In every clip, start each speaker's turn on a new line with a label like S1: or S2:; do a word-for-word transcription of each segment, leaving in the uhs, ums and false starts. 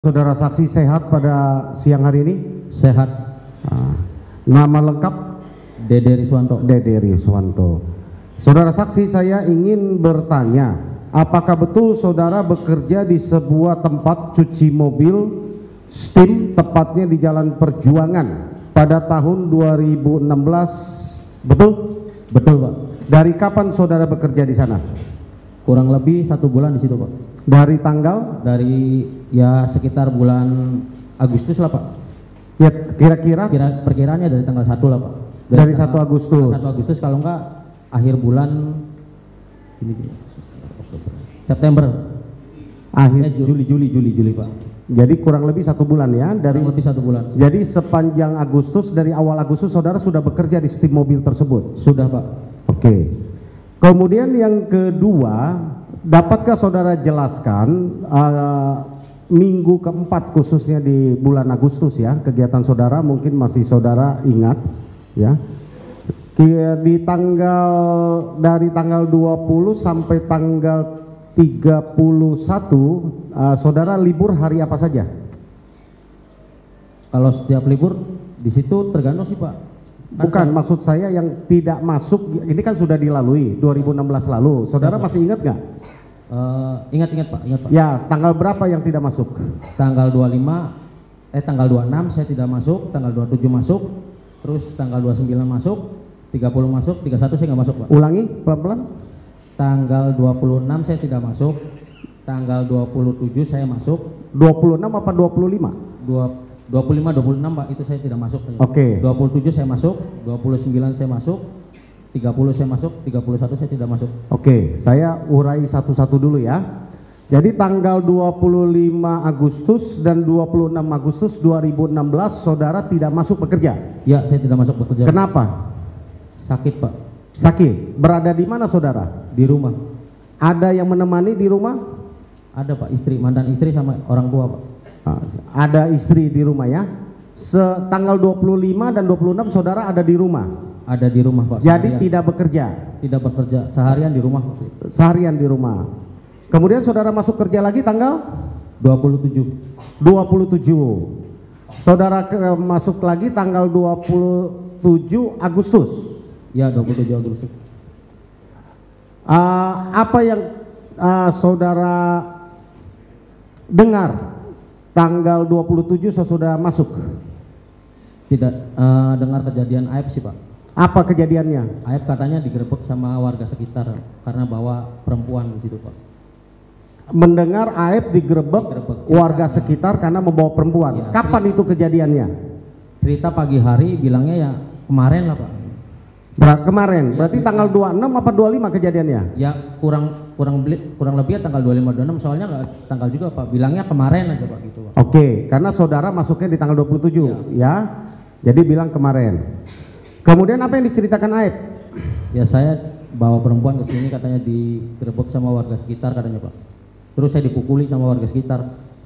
S1: Saudara saksi sehat pada siang hari ini?
S2: Sehat.
S1: Nah, nama lengkap?
S2: Dede Riswanto.
S1: Dede Riswanto. Saudara saksi, saya ingin bertanya, apakah betul saudara bekerja di sebuah tempat cuci mobil Steam, tepatnya di Jalan Perjuangan pada tahun dua ribu enam belas? Betul?
S2: Betul, Pak.
S1: Dari kapan saudara bekerja di sana?
S2: Kurang lebih satu bulan di situ, Pak.
S1: Dari tanggal?
S2: Dari ya sekitar bulan Agustus lah, Pak.
S1: Ya, kira-kira?
S2: Kira perkiraannya dari tanggal satu lah, Pak.
S1: Dari, dari satu Agustus.
S2: satu Agustus kalau enggak akhir bulan ini September.
S1: Akhir
S2: eh, Juli Juli Juli Juli, Pak.
S1: Jadi kurang lebih satu bulan ya, dari
S2: kurang lebih satu bulan.
S1: Jadi sepanjang Agustus, dari awal Agustus saudara sudah bekerja di Steam mobil tersebut?
S2: Sudah, Pak.
S1: Oke. Kemudian yang kedua, dapatkah saudara jelaskan uh, minggu keempat khususnya di bulan Agustus ya, kegiatan saudara mungkin masih saudara ingat ya, di tanggal dari tanggal dua puluh sampai tanggal tiga puluh satu uh, saudara libur hari apa saja?
S2: Kalau setiap libur di situ tergantung sih, Pak. Kan
S1: Bukan,
S2: saya,
S1: maksud saya yang tidak masuk, ini kan sudah dilalui dua ribu enam belas lalu. Saudara ya, masih ingat nggak?
S2: Ingat-ingat uh, Pak, ingat Pak.
S1: Ya, tanggal berapa yang tidak masuk?
S2: Tanggal dua puluh lima, eh tanggal dua puluh enam saya tidak masuk, tanggal dua puluh tujuh masuk, terus tanggal dua puluh sembilan masuk, tiga puluh masuk, tiga puluh satu saya nggak masuk, Pak.
S1: Ulangi pelan-pelan.
S2: Tanggal dua puluh enam saya tidak masuk, tanggal dua puluh tujuh saya masuk.
S1: dua puluh enam apa dua puluh lima?
S2: dua puluh lima, dua puluh enam, Pak, itu saya tidak masuk.
S1: Oke. Okay.
S2: dua puluh tujuh saya masuk, dua puluh sembilan saya masuk, tiga puluh saya masuk, tiga puluh satu saya tidak masuk.
S1: Oke, okay, saya urai satu-satu dulu ya. Jadi tanggal dua puluh lima Agustus dan dua puluh enam Agustus dua ribu enam belas saudara tidak masuk bekerja?
S2: Ya, saya tidak masuk bekerja.
S1: Kenapa?
S2: Sakit, Pak.
S1: Sakit. Berada di mana saudara?
S2: Di rumah.
S1: Ada yang menemani di rumah?
S2: Ada, Pak, istri, mantan istri sama orang tua, Pak.
S1: Ada istri di rumah ya. Setanggal dua puluh lima dan dua puluh enam saudara ada di rumah?
S2: Ada di rumah, Pak.
S1: Jadi
S2: seharian.
S1: tidak bekerja?
S2: Tidak bekerja, seharian di rumah.
S1: Seharian di rumah. Kemudian saudara masuk kerja lagi tanggal?
S2: dua puluh tujuh.
S1: dua puluh tujuh. Saudara ke, masuk lagi tanggal dua puluh tujuh Agustus?
S2: Ya, dua puluh tujuh Agustus.
S1: Uh, apa yang uh, saudara dengar tanggal dua puluh tujuh sesudah masuk?
S2: Tidak uh, dengar kejadian aib sih, Pak.
S1: Apa kejadiannya?
S2: Aib katanya digerebek sama warga sekitar karena bawa perempuan di situ, Pak.
S1: Mendengar Aib digerebek, digerebek warga
S2: cerita,
S1: sekitar karena membawa perempuan. Ya, kapan cerita, itu kejadiannya?
S2: Cerita pagi hari, bilangnya ya kemarin lah, Pak.
S1: Ber kemarin, ya, berarti ya, tanggal dua puluh enam apa dua puluh lima kejadiannya?
S2: Ya kurang kurang beli, kurang lebih ya tanggal dua puluh lima dua puluh enam, soalnya nggak tanggal juga, Pak. Bilangnya kemarin aja, Pak, gitu, Pak.
S1: Oke, karena saudara masuknya di tanggal dua puluh tujuh ya. Ya. Jadi bilang kemarin. Kemudian apa yang diceritakan Aib?
S2: Ya saya bawa perempuan ke sini, katanya digerebek sama warga sekitar katanya, Pak. Terus saya dipukuli sama warga sekitar.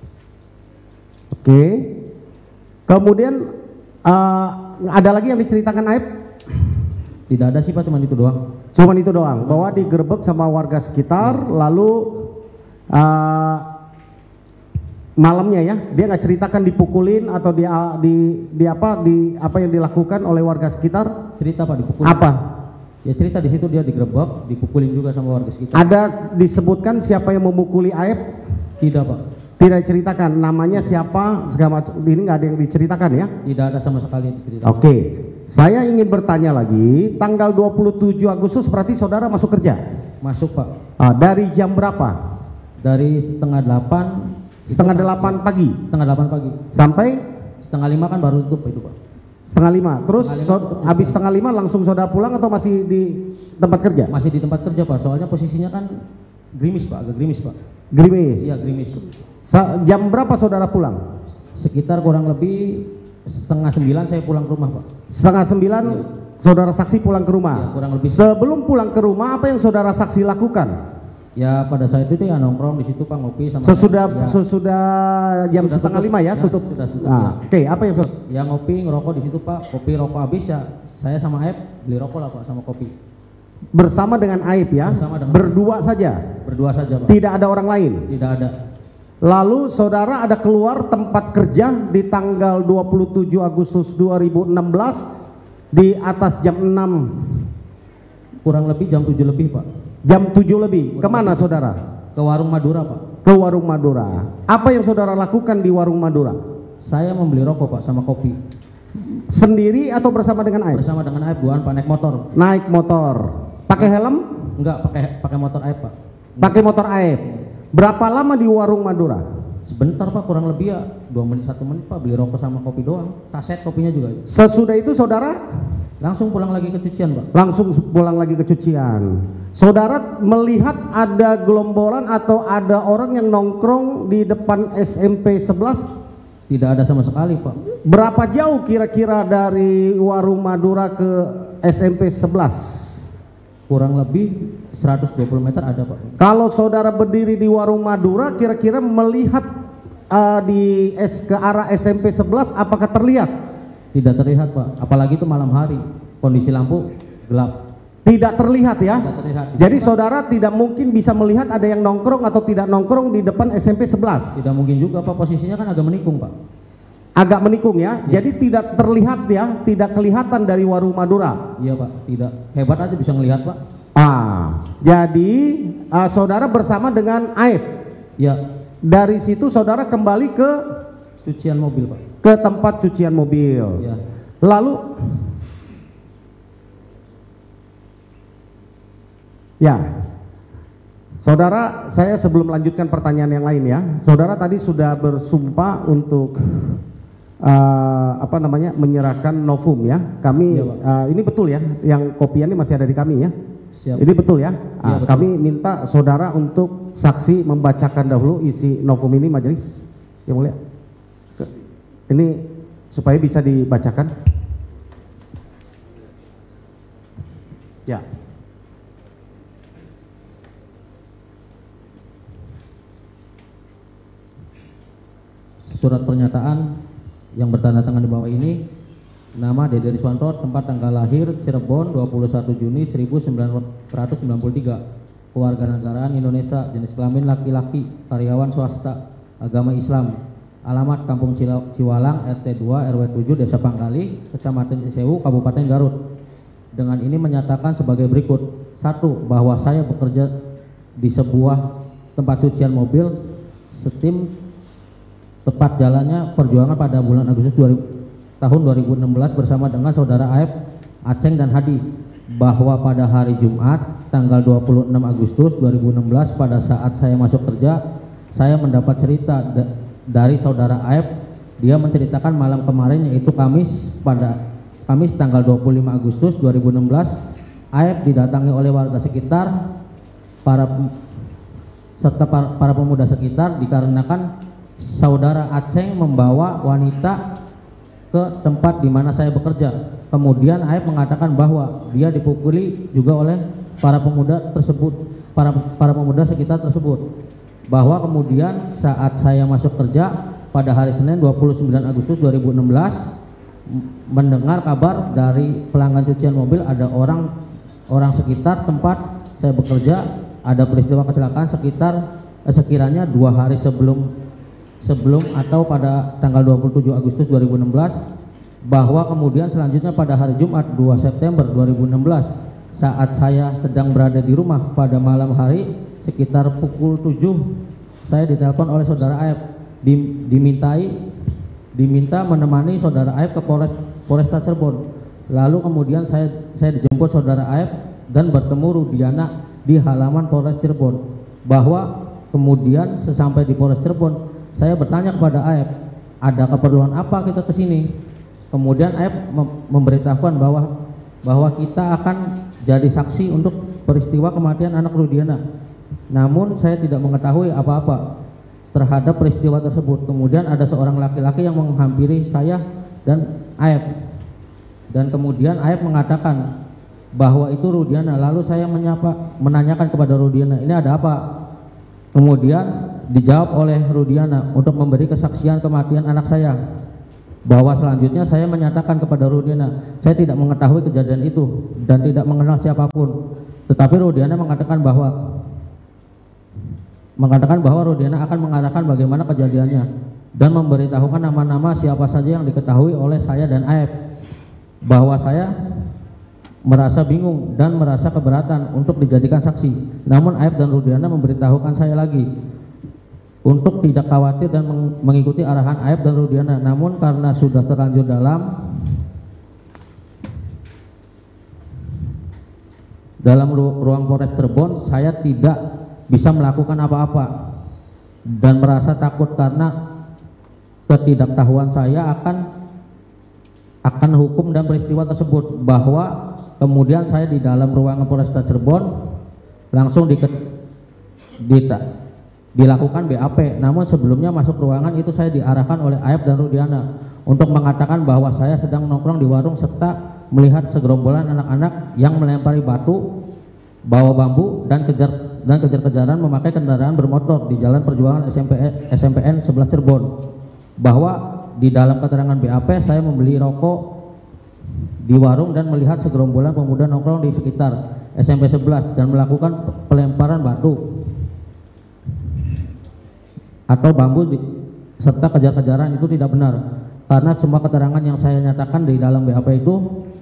S1: Oke. Kemudian uh, ada lagi yang diceritakan Aib?
S2: Tidak ada sih, Pak, cuma itu doang.
S1: Cuma itu doang, bahwa digerebek sama warga sekitar, hmm. lalu uh, malamnya ya, dia nggak ceritakan dipukulin atau di, di, di apa di apa yang dilakukan oleh warga sekitar?
S2: Cerita, Pak, dipukulin.
S1: Apa?
S2: Ya cerita di situ dia digerebek, dipukulin juga sama warga sekitar.
S1: Ada disebutkan siapa yang memukuli Aib?
S2: Tidak, Pak.
S1: Tidak diceritakan namanya siapa, segala macam ini nggak ada yang diceritakan ya?
S2: Tidak ada sama sekali yang diceritakan.
S1: Oke. Okay. Saya ingin bertanya lagi, tanggal dua puluh tujuh Agustus berarti saudara masuk kerja?
S2: Masuk, Pak.
S1: Ah, dari jam berapa?
S2: Dari setengah delapan.
S1: Setengah delapan pagi?
S2: Setengah delapan pagi.
S1: Sampai? Setengah
S2: lima kan baru tutup itu, Pak.
S1: Setengah lima. Terus
S2: setengah lima,
S1: so, habis setengah lima langsung saudara pulang atau masih di tempat kerja?
S2: Masih di tempat kerja, Pak. Soalnya posisinya kan gerimis, Pak. Agak gerimis, Pak.
S1: Gerimis?
S2: Iya, gerimis.
S1: Sa jam berapa saudara pulang?
S2: Sekitar kurang lebih setengah sembilan saya pulang ke rumah, Pak. Setengah sembilan
S1: ya. Saudara saksi pulang ke rumah?
S2: Ya, kurang lebih.
S1: Sebelum pulang ke rumah apa yang saudara saksi lakukan?
S2: Ya pada saat itu ya nongkrong di situ, Pak, ngopi sama.
S1: Sesudah
S2: ya.
S1: sesudah jam sudah setengah tutup. lima ya, ya tutup.
S2: Sudah tutup.
S1: Nah,
S2: ya.
S1: Oke, okay, apa yang saudara?
S2: Ya ngopi ngerokok di situ, Pak. Kopi rokok habis ya. Saya sama Aib beli rokok lah, Pak, sama kopi.
S1: Bersama dengan Aib ya?
S2: Bersama dengan
S1: Berdua saja?
S2: Berdua saja, Pak.
S1: Tidak ada orang lain?
S2: Tidak ada.
S1: Lalu saudara ada keluar tempat kerja di tanggal dua puluh tujuh Agustus dua ribu enam belas di atas jam enam.
S2: Kurang lebih jam tujuh lebih, Pak.
S1: Jam tujuh lebih. Kemana saudara?
S2: Ke warung Madura, Pak.
S1: Ke warung Madura. Apa yang saudara lakukan di warung Madura?
S2: Saya membeli rokok, Pak, sama kopi.
S1: Sendiri atau bersama dengan Aib?
S2: Bersama dengan Aib, bukan Pak, naik motor.
S1: Naik motor. Pakai helm?
S2: Enggak, pakai pakai motor Aib, Pak.
S1: Pakai motor Aib. Berapa lama di warung Madura?
S2: Sebentar, Pak, kurang lebih ya dua menit satu menit, Pak, beli rokok sama kopi doang. Saset kopinya juga.
S1: Sesudah itu saudara
S2: langsung pulang lagi ke cucian, Pak.
S1: Langsung pulang lagi ke cucian. Saudara melihat ada gelombolan atau ada orang yang nongkrong di depan S M P sebelas?
S2: Tidak ada sama sekali, Pak.
S1: Berapa jauh kira-kira dari warung Madura ke S M P sebelas?
S2: Kurang lebih seratus dua puluh meter ada, Pak.
S1: Kalau saudara berdiri di warung Madura, kira-kira melihat uh, di S ke arah S M P sebelas, apakah terlihat?
S2: Tidak terlihat, Pak. Apalagi itu malam hari, kondisi lampu gelap.
S1: Tidak terlihat ya?
S2: Tidak terlihat.
S1: Jadi saudara tidak mungkin bisa melihat ada yang nongkrong atau tidak nongkrong di depan S M P sebelas?
S2: Tidak mungkin juga, Pak. Posisinya kan agak menikung, Pak.
S1: Agak menikung ya?
S2: Ya.
S1: Jadi tidak terlihat ya? Tidak kelihatan dari warung Madura?
S2: Iya, Pak. Tidak. Hebat aja bisa ngelihat, Pak.
S1: Ah, jadi uh, saudara bersama dengan Aib.
S2: Ya.
S1: Dari situ saudara kembali ke
S2: Cucian mobil, Pak.
S1: ke tempat cucian mobil.
S2: Ya.
S1: Lalu ya, saudara, saya sebelum melanjutkan pertanyaan yang lain ya, saudara tadi sudah bersumpah untuk uh, apa namanya menyerahkan novum ya. Kami
S2: ya, Pak.
S1: uh, ini betul ya, yang kopian ini masih ada di kami ya.
S2: Siap.
S1: Ini betul ya.
S2: Ya,
S1: uh,
S2: betul.
S1: Kami minta saudara untuk saksi membacakan dahulu isi novum ini, majelis yang mulia. Ini supaya bisa dibacakan. Ya.
S2: Surat pernyataan yang bertanda tangan di bawah ini. Nama Dede Riswanto, tempat tanggal lahir Cirebon dua puluh satu Juni seribu sembilan ratus sembilan puluh tiga. Kewarganegaraan Indonesia, jenis kelamin laki-laki, karyawan swasta, agama Islam. Alamat Kampung Ciwalang, R T dua R W tujuh, Desa Pangkali, Kecamatan Cisewu, Kabupaten Garut. Dengan ini menyatakan sebagai berikut. Satu, bahwa saya bekerja di sebuah tempat cucian mobil Steam, tepat jalannya perjuangan pada bulan Agustus tahun dua ribu enam belas bersama dengan saudara Aib, Aceng dan Hadi. Bahwa pada hari Jumat tanggal dua puluh enam Agustus dua ribu enam belas pada saat saya masuk kerja, saya mendapat cerita dari saudara Aib. Dia menceritakan malam kemarin, yaitu Kamis, pada Kamis tanggal dua puluh lima Agustus dua ribu enam belas, Aib didatangi oleh warga sekitar, para serta para, para pemuda sekitar, dikarenakan saudara Aceng membawa wanita ke tempat di mana saya bekerja. Kemudian Aib mengatakan bahwa dia dipukuli juga oleh para pemuda tersebut, para para pemuda sekitar tersebut. Bahwa kemudian saat saya masuk kerja pada hari Senin dua puluh sembilan Agustus dua ribu enam belas, mendengar kabar dari pelanggan cucian mobil ada orang orang sekitar tempat saya bekerja ada peristiwa kecelakaan sekitar eh, sekiranya dua hari sebelum sebelum atau pada tanggal dua puluh tujuh Agustus dua ribu enam belas. Bahwa kemudian selanjutnya pada hari Jumat dua September dua ribu enam belas, saat saya sedang berada di rumah pada malam hari sekitar pukul tujuh, saya ditelepon oleh saudara Aib, dimintai diminta menemani saudara Aib ke Polres Polresta Cirebon. Lalu kemudian saya saya dijemput saudara Aib dan bertemu Rudiana di halaman Polres Cirebon. Bahwa kemudian sesampai di Polres Cirebon, saya bertanya kepada Aib, ada keperluan apa kita ke sini? Kemudian Aib memberitahukan bahwa bahwa kita akan jadi saksi untuk peristiwa kematian anak Rudiana. Namun saya tidak mengetahui apa-apa terhadap peristiwa tersebut. Kemudian ada seorang laki-laki yang menghampiri saya dan Aib. Dan kemudian Aib mengatakan bahwa itu Rudiana. Lalu saya menyapa, menanyakan kepada Rudiana, ini ada apa? Kemudian dijawab oleh Rudiana untuk memberi kesaksian kematian anak saya. Bahwa selanjutnya saya menyatakan kepada Rudiana, saya tidak mengetahui kejadian itu dan tidak mengenal siapapun. Tetapi Rudiana mengatakan bahwa mengatakan bahwa Rudiana akan mengarahkan bagaimana kejadiannya dan memberitahukan nama-nama siapa saja yang diketahui oleh saya dan Aep, bahwa saya merasa bingung dan merasa keberatan untuk dijadikan saksi. Namun Aep dan Rudiana memberitahukan saya lagi untuk tidak khawatir dan meng mengikuti arahan Aep dan Rudiana. Namun karena sudah terlanjur dalam dalam ru ruang Polres Cirebon, saya tidak bisa melakukan apa-apa dan merasa takut karena ketidaktahuan saya akan akan hukum dan peristiwa tersebut, bahwa kemudian saya di dalam ruangan Polresta Cirebon langsung di, di, dilakukan B A P. Namun sebelumnya masuk ruangan itu saya diarahkan oleh Aep dan Rudiana untuk mengatakan bahwa saya sedang nongkrong di warung serta melihat segerombolan anak-anak yang melempari batu, bawa bambu dan kejar dan kejar-kejaran memakai kendaraan bermotor di Jalan Perjuangan S M P N sebelas Cirebon. Bahwa di dalam keterangan B A P saya membeli rokok di warung dan melihat segerombolan pemuda nongkrong di sekitar S M P sebelas dan melakukan pelemparan batu atau bambu di, serta kejar-kejaran itu tidak benar, karena semua keterangan yang saya nyatakan di dalam B A P itu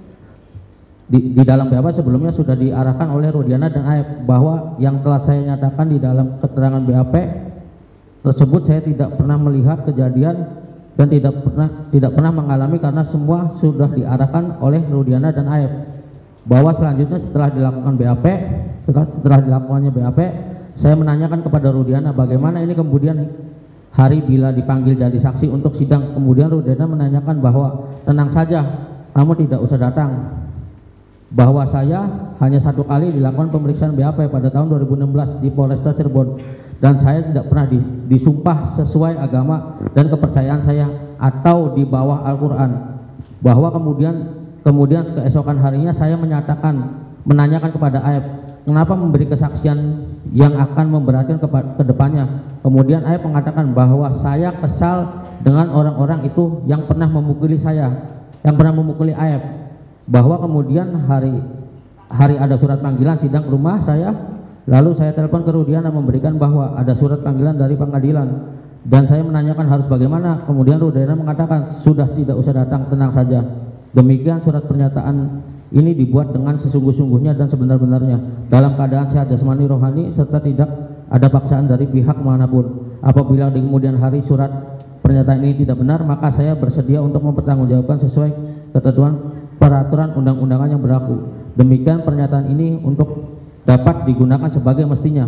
S2: Di, di dalam B A P sebelumnya sudah diarahkan oleh Rudiana dan Aep, bahwa yang telah saya nyatakan di dalam keterangan B A P tersebut saya tidak pernah melihat kejadian dan tidak pernah tidak pernah mengalami, karena semua sudah diarahkan oleh Rudiana dan Aep. Bahwa selanjutnya setelah dilakukan B A P, setelah, setelah dilakukannya B A P, saya menanyakan kepada Rudiana bagaimana ini kemudian hari bila dipanggil jadi saksi untuk sidang. Kemudian Rudiana menanyakan bahwa tenang saja, kamu tidak usah datang, bahwa saya hanya satu kali dilakukan pemeriksaan B A P pada tahun dua ribu enam belas di Polresta Cirebon, dan saya tidak pernah di, disumpah sesuai agama dan kepercayaan saya atau di bawah Al-Quran. Bahwa kemudian kemudian keesokan harinya saya menyatakan menanyakan kepada Aep kenapa memberi kesaksian yang akan memberatkan ke, ke depannya. Kemudian Aep mengatakan bahwa saya kesal dengan orang-orang itu yang pernah memukuli saya, yang pernah memukuli Aep. Bahwa kemudian hari hari ada surat panggilan sidang ke rumah saya, lalu saya telepon ke Rudiana memberikan bahwa ada surat panggilan dari pengadilan, dan saya menanyakan harus bagaimana. Kemudian Rudiana mengatakan sudah tidak usah datang, tenang saja. Demikian surat pernyataan ini dibuat dengan sesungguh-sungguhnya dan sebenar-benarnya dalam keadaan sehat jasmani rohani serta tidak ada paksaan dari pihak manapun. Apabila di kemudian hari surat pernyataan ini tidak benar, maka saya bersedia untuk mempertanggungjawabkan sesuai ketentuan peraturan undang-undangan yang berlaku. Demikian pernyataan ini untuk dapat digunakan sebagai mestinya.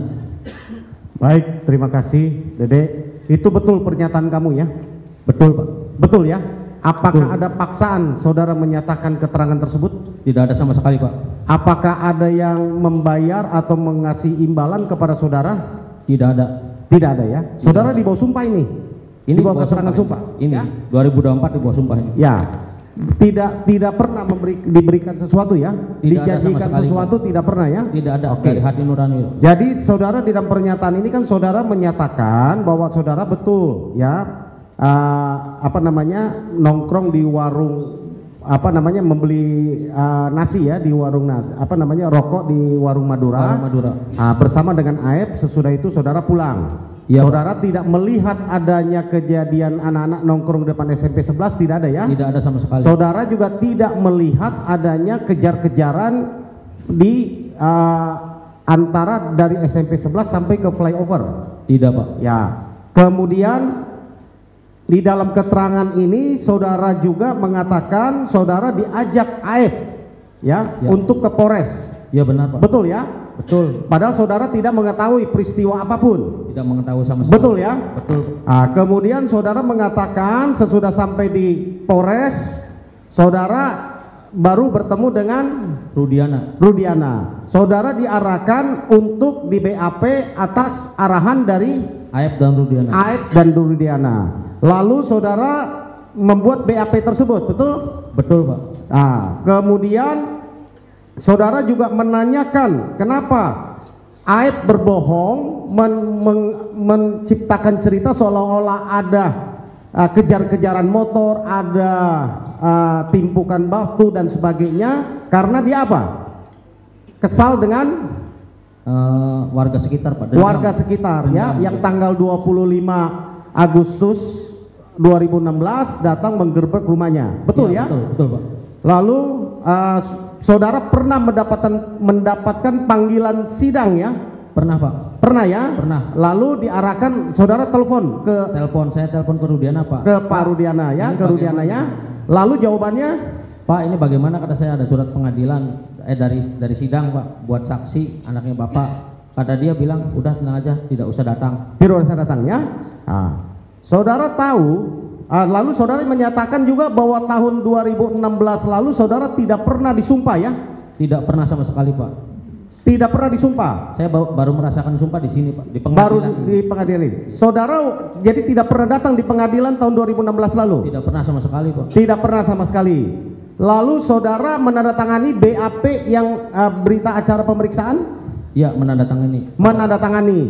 S1: Baik, terima kasih Dede. Itu betul pernyataan kamu ya?
S2: Betul Pak.
S1: Betul ya? Apakah
S2: Betul.
S1: ada paksaan saudara menyatakan keterangan tersebut?
S2: Tidak ada sama sekali Pak.
S1: Apakah ada yang membayar atau mengasih imbalan kepada saudara?
S2: Tidak ada.
S1: Tidak ada ya? Saudara
S2: ada.
S1: di bawah sumpah ini?
S2: Ini
S1: di bawah keterangan sumpah?
S2: Ini
S1: Ya?
S2: dua ribu dua puluh empat di bawah sumpah ini.
S1: Ya. Tidak tidak pernah memberi, diberikan sesuatu ya?
S2: Tidak ada
S1: Dijanjikan
S2: sama sekali,
S1: sesuatu
S2: Pak.
S1: tidak pernah ya?
S2: Tidak ada.
S1: Oke.
S2: Dari hati nurani.
S1: Jadi saudara di dalam pernyataan ini kan saudara menyatakan bahwa saudara betul ya uh, apa namanya nongkrong di warung, apa namanya membeli uh, nasi ya di warung nasi, apa namanya rokok di warung Madura,
S2: Warung Madura.
S1: Uh, bersama dengan Aep. Sesudah itu saudara pulang.
S2: Ya,
S1: saudara Pak. Tidak melihat adanya kejadian anak-anak nongkrong depan S M P sebelas, tidak ada ya?
S2: Tidak ada sama sekali.
S1: Saudara juga tidak melihat adanya kejar-kejaran di uh, antara dari S M P sebelas sampai ke flyover?
S2: Tidak Pak.
S1: Ya. Kemudian di dalam keterangan ini saudara juga mengatakan saudara diajak Aep ya,
S2: Ya.
S1: untuk ke Polres.
S2: Ya benar Pak.
S1: Betul ya?
S2: Betul.
S1: Padahal saudara tidak mengetahui peristiwa apapun.
S2: Tidak mengetahui sama sekali.
S1: Betul ya?
S2: Betul.
S1: Nah, kemudian saudara mengatakan sesudah sampai di Polres, saudara baru bertemu dengan
S2: Rudiana.
S1: Rudiana. Saudara diarahkan untuk di B A P atas arahan dari
S2: Aep dan Rudiana.
S1: Aep dan Rudiana. Lalu saudara membuat B A P tersebut, betul?
S2: Betul Pak.
S1: Nah, kemudian saudara juga menanyakan kenapa Aep berbohong men, men, menciptakan cerita seolah-olah ada uh, kejar-kejaran motor, ada uh, timpukan batu dan sebagainya, karena dia apa? Kesal dengan
S2: Eh, warga sekitar Pak. Dendam.
S1: Warga sekitar ya,
S2: Dendam.
S1: yang tanggal dua puluh lima Agustus dua ribu enam belas datang menggerbek rumahnya. Betul ya?
S2: Betul, betul Pak.
S1: Lalu uh, saudara pernah mendapatkan mendapatkan panggilan sidang ya?
S2: Pernah Pak.
S1: Pernah ya?
S2: Pernah.
S1: Lalu diarahkan saudara telepon ke
S2: Telepon, saya telepon ke Rudiana Pak.
S1: ke Pak Rudiana ya,
S2: Ini
S1: ke Rudiana ya. Lalu jawabannya,
S2: Pak, ini bagaimana, kata saya, ada surat pengadilan eh dari dari sidang Pak buat saksi anaknya Bapak. Kata dia bilang udah tenang aja, tidak usah datang.
S1: tidak usah datang ya. Nah, saudara tahu, uh, lalu saudara menyatakan juga bahwa tahun dua ribu enam belas lalu saudara tidak pernah disumpah ya?
S2: Tidak pernah sama sekali Pak.
S1: Tidak pernah disumpah.
S2: Saya baru, baru merasakan sumpah di sini Pak, di
S1: Baru
S2: pengadilan.
S1: di pengadilan ini. Saudara jadi tidak pernah datang di pengadilan tahun dua ribu enam belas lalu?
S2: Tidak pernah sama sekali Pak.
S1: Tidak pernah sama sekali. Lalu saudara menandatangani B A P yang uh, berita acara pemeriksaan?
S2: Iya, menandatangani.
S1: Menandatangani.